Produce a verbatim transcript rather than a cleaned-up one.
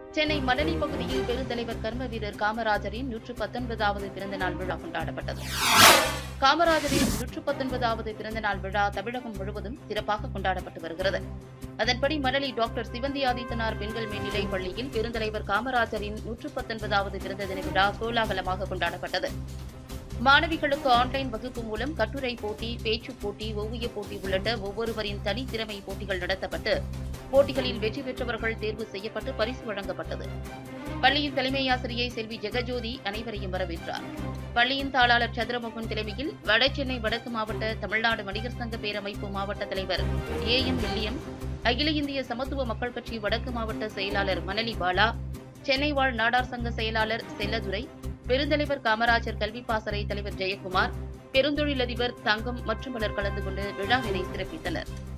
சென்னை மணலி பகுதியில் பெருந்தலைவர் கர்ம வீரர் காமராஜரின் நூற்று பத்தொன்பதாவது பிறந்தநாள் விழா கொண்டாடப்பட்டது. காமராஜரின் நூற்று பத்தொன்பதாவது பிறந்தநாள் விழா தமிழகம் முழுவதும் சிறப்பாக கொண்டாடப்பட்டு வருகிறது. அதன்படி மணலி டாக்டர் சிவந்தி ஆதித்தனார் பெண்கள் மேல்நிலைப் பள்ளியில் பெருந்தலைவர் காமராஜரின் நூற்று பத்தொன்பதாவது பிறந்த தின விழா கோலாகலமாக கொண்டாடப்பட்டது. மாணவிகளுக்கு ஆன்லைன் வகுப்பு மூலம் கட்டுரை போட்டி, பேச்சுப் போட்டி, ஓவியப் போட்டி உள்ளிட்ட ஒவ்வொருவரின் தனித்திறமை போட்டிகள் நடத்தப்பட்டு போட்டிகளில் வெற்றி பெற்றவர்கள் தேர்வு செய்யப்பட்டு பரிசு வழங்கப்பட்டது. பள்ளியின் தலைமை ஆசிரியை செல்வி ஜெகஜோதி அனைவரையும் வரவேற்றார். பள்ளியின் தாளாளர் சந்திரமோகன் தலைமையில் வடசென்னை வடக்கு மாவட்ட தமிழ்நாடு வணிகர் சங்க பேரமைப்பு மாவட்ட தலைவர் ஏ எம் வில்லியம், அகில இந்திய சமத்துவ மக்கள் கட்சி வடக்கு மாவட்ட செயலாளர் மணலி பாலா, சென்னை வாழ் நாடார் சங்க செயலாளர் செல்லதுரை, பெருந்தலைவர் காமராஜர் கல்வி பாசறை தலைவர் ஜெயக்குமார், பெருந்தொழிலதிபர் தங்கம் மற்றும் பலர் கலந்து கொண்டு விழாவினை சிறப்பித்தனர்.